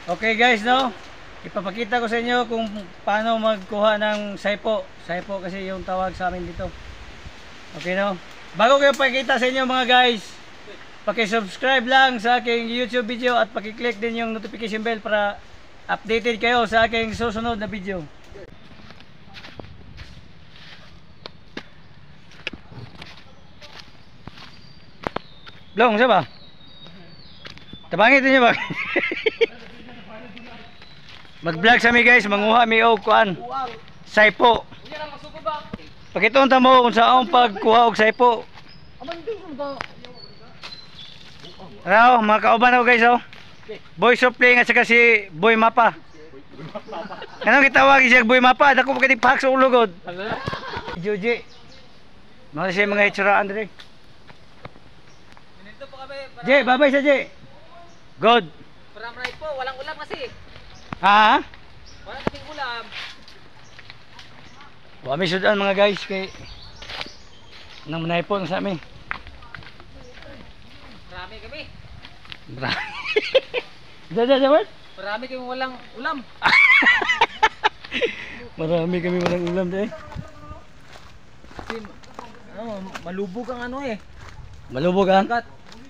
Okay guys, no? Ipapakita ko sa inyo kung paano magkuha ng saipo. Saipo kasi yung tawag sa amin dito. Okay, no? Bago ko ipakita sa inyo mga guys, paki-subscribe lang sa aking YouTube video at paki-click din yung notification bell para updated kayo sa aking susunod na video. Blong, siya ba? Tabangit niyo ba? Mag-vlog sa mi guys, manguha mi og kuan. Saipo. Pakitunta mo kung saan pagkuha og saipo. Ano, mga kauban ako guys, oh. Boy Supling at saka si Boy Mapa. Anong gitawag siya Boy Mapa? Dako pa kini pahak sa ulogod. Juji. Mga siya mga itsuraan dire. Je, babay sa Je. Good. Maramay po, walang ulam kasi. Ha? Walang kasing ulam. Wami sudan mga guys kay nang manaypon sa amin. Marami kami. What? Marami kami walang ulam. Marami kami walang ulam deh. Kasi, malubog ang ano eh. Malubog ang Kat.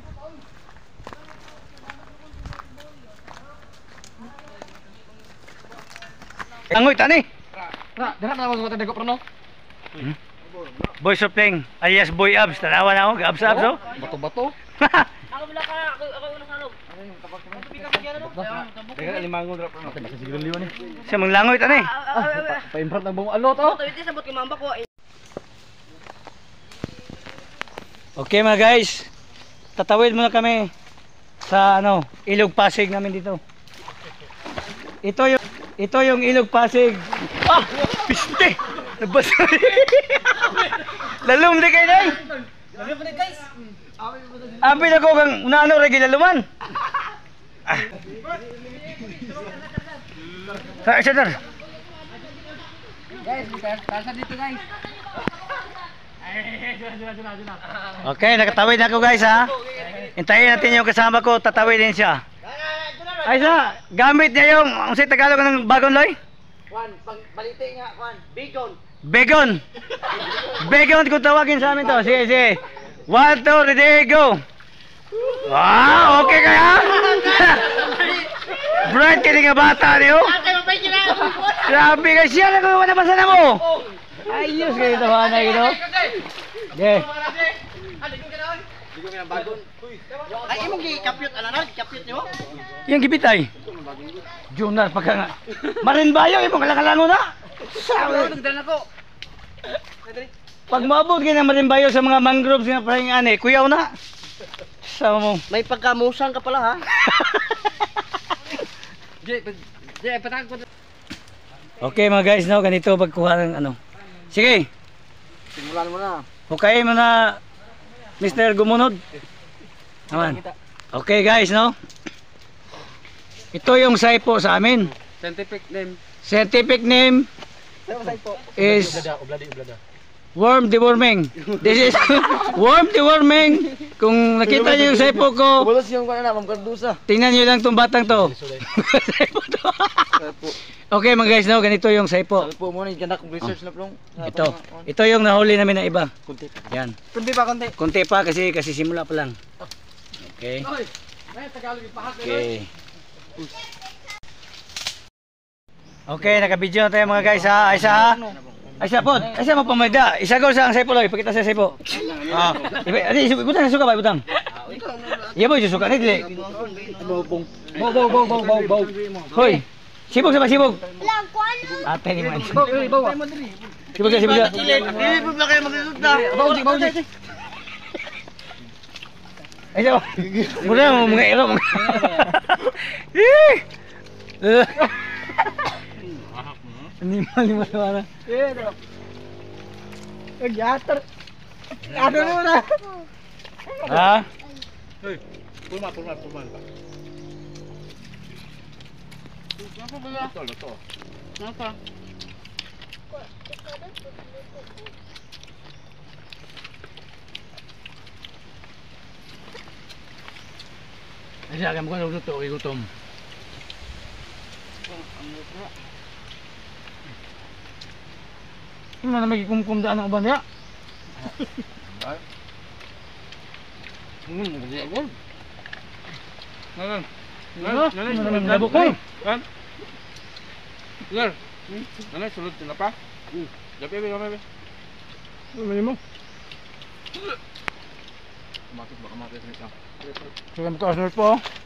Angoy tani. Dapat na ako sa dago prono. Boy Supling alias Boy Abs, tanawa na ako, abs oh. Bato-bato. Ako bila ka, ako una sa loob. Daga limangon ra prono. Basta siguro liwan ni. Siya manglangoy tani. Pa-import ng buong alot oh. Tawid sa bot kay mamba ko. Okay mga guys, tatawid muna kami sa ano, Ilog Pasig namin dito. Ito yung Ilog Pasig. Ah, piste. Nabasa. Lalum di kay day. Lalum pa guys. Abi na ko kang unano ra gilaluman. Sa center. Guys, tasa dito guys. Okay, nakatawid na ako guys ha. Hintayin natin yung kasama ko, tatawid din siya. Ay sa, gamit niya yung, ang sa Tagalog ng bagong loy? Juan, balite nga, Juan. Bigon. Begon. Begon kung tawagin sa amin to. Sige, sige. 1, 2, ready, go. Wow, okay kaya? Bright ka nga bata niyo. Grabe ka siya, nagkawa na basa na mo. Ayos kayo ito, hanay gino. Okay. Ay, imong gi-kapyot alanan, kapyot niyo. Yung gibitay. Jonar pagka nga. Marinbayo, imong kalakalango na. Nagdala ko. Pag maabot kayo ng marinbayo sa mga mangroves nga parang ane, kuyaw na. Sama mo. May pagkamusang ka pala ha. Patang ko. Okay mga guys, no, ganito pagkuha ng ano. Sige. Simulan mo na. Okay mo na Mr. Gumunod. Naman. Okay guys, no. Ito yung saipo sa amin. Scientific name. Scientific name is worm deworming. This is worm deworming. Kung nakita niyo yung saipo ko, Bulos yung kung na, mamkardusa. tingnan niyo lang tong batang to. Saipo to. Okay mga guys, no, ganito yung saipo. Salpo mo na, ganda kong research na plong. Ito yung nahuli namin na iba. Kunti. Yan. Kunti pa, kunti. Konti pa kasi simula pa lang. Okay. Okay. Okay, naka-video na tayo mga guys ha. Aysa ha. Aysa po. Aysa mo pamada. Isagaw sa ang saipo loy. Pakita sa saipo. Ah. Ibutang suka ba ibutang? Iya boy, suka ni dili. Bobong. Bow. Hoy. Sibog sa sibog. Ate ni man. Sibog sa. Ibig na kayo magsusunod na. Bawji. Aysa. Muna mo mga ilo. Lima na. Yater. Ano na? Ha? Hey, pulman. Napa? Ay, siya, kaya mo ko na luto, gutom. Ano na may kumkumdaan ng uban niya? Hindi ako. Nanay. Ano naman labok ko? Nanay. Nanay, sulod na pa. Dapat ba? Ano mo? Matik baka matik rin ka. Sige mo ka, po.